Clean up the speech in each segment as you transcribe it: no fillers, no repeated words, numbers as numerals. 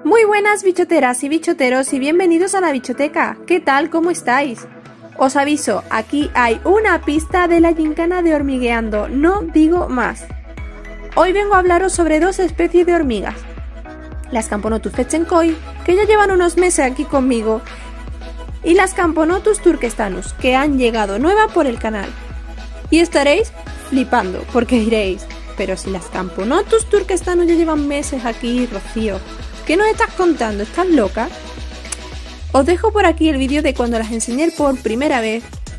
Muy buenas bichoteras y bichoteros y bienvenidos a la bichoteca. ¿Qué tal? ¿Cómo estáis? Os aviso, aquí hay una pista de la gincana de hormigueando, no digo más. Hoy vengo a hablaros sobre dos especies de hormigas. Las Camponotus fetchenkoi, que ya llevan unos meses aquí conmigo, y las Camponotus turkestanus, que han llegado nueva por el canal. Y estaréis flipando, porque diréis, pero si las Camponotus turkestanus ya llevan meses aquí, Rocío, ¿qué nos estás contando? ¿Estás loca? Os dejo por aquí el vídeo de cuando las enseñé por primera vez.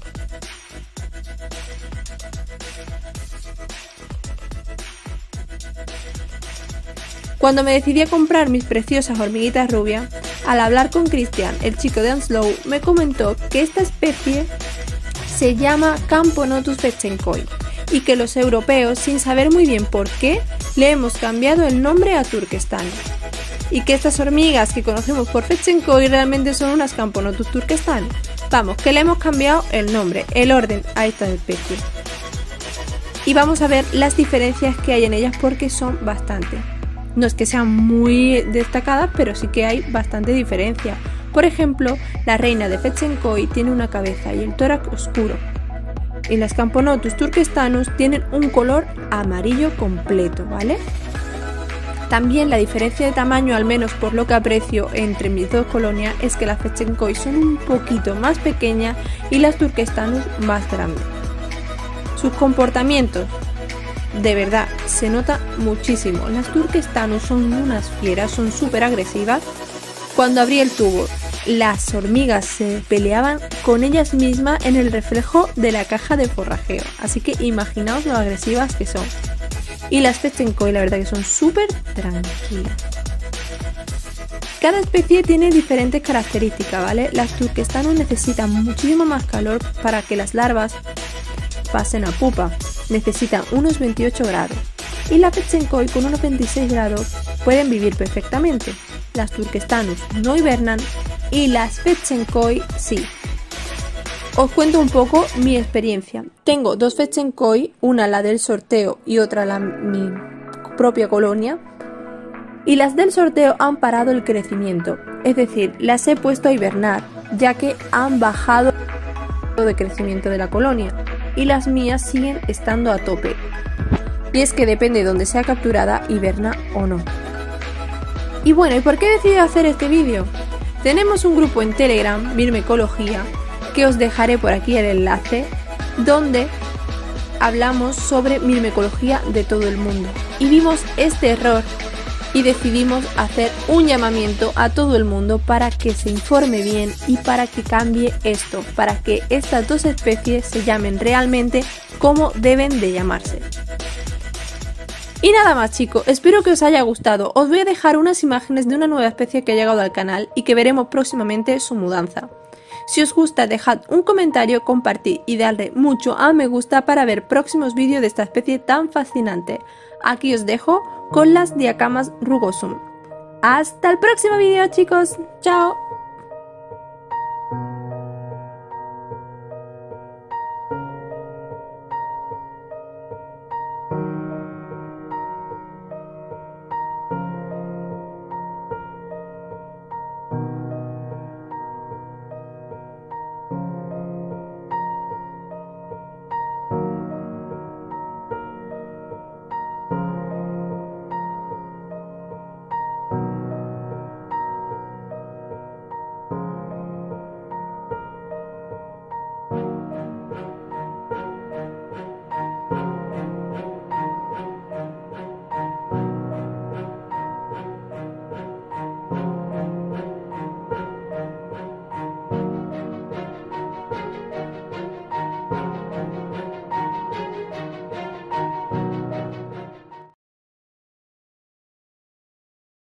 Cuando me decidí a comprar mis preciosas hormiguitas rubias, al hablar con Cristian, el chico de Anslow, me comentó que esta especie se llama Camponotus fetchenkoi y que los europeos, sin saber muy bien por qué, le hemos cambiado el nombre a Turkestan. Y que estas hormigas que conocemos por fetchenkoi realmente son unas Camponotus turkestanus. Vamos, que le hemos cambiado el nombre, el orden a estas especies. Y vamos a ver las diferencias que hay en ellas porque son bastantes. No es que sean muy destacadas, pero sí que hay bastante diferencia. Por ejemplo, la reina de fetchenkoi tiene una cabeza y el tórax oscuro. Y las Camponotus turkestanus tienen un color amarillo completo, ¿vale? También la diferencia de tamaño, al menos por lo que aprecio entre mis dos colonias, es que las fetchenkoi son un poquito más pequeñas y las turkestanus más grandes. Sus comportamientos, de verdad, se nota muchísimo. Las turkestanus son unas fieras, son súper agresivas. Cuando abrí el tubo, las hormigas se peleaban con ellas mismas en el reflejo de la caja de forrajeo. Así que imaginaos lo agresivas que son. Y las fetchenkoi la verdad que son súper tranquilas. Cada especie tiene diferentes características, ¿vale? Las turkestanus necesitan muchísimo más calor para que las larvas pasen a pupa. Necesitan unos 28 grados. Y las fetchenkoi con unos 26 grados pueden vivir perfectamente. Las turkestanus no hibernan y las fetchenkoi sí. Os cuento un poco mi experiencia. Tengo dos fetchenkoi, una la del sorteo y otra mi propia colonia. Y las del sorteo han parado el crecimiento, es decir, las he puesto a hibernar, ya que han bajado de crecimiento de la colonia. Y las mías siguen estando a tope. Y es que depende de donde sea capturada, hiberna o no. Y bueno, ¿y por qué he decidido hacer este vídeo? Tenemos un grupo en Telegram, Mirmecología, que os dejaré por aquí el enlace, donde hablamos sobre mirmecología de todo el mundo. Y vimos este error y decidimos hacer un llamamiento a todo el mundo para que se informe bien y para que cambie esto, para que estas dos especies se llamen realmente como deben de llamarse. Y nada más, chicos, espero que os haya gustado. Os voy a dejar unas imágenes de una nueva especie que ha llegado al canal y que veremos próximamente su mudanza. Si os gusta, dejad un comentario, compartid y darle mucho a me gusta para ver próximos vídeos de esta especie tan fascinante. Aquí os dejo con las Diacamas rugosum. Hasta el próximo vídeo, chicos. Chao.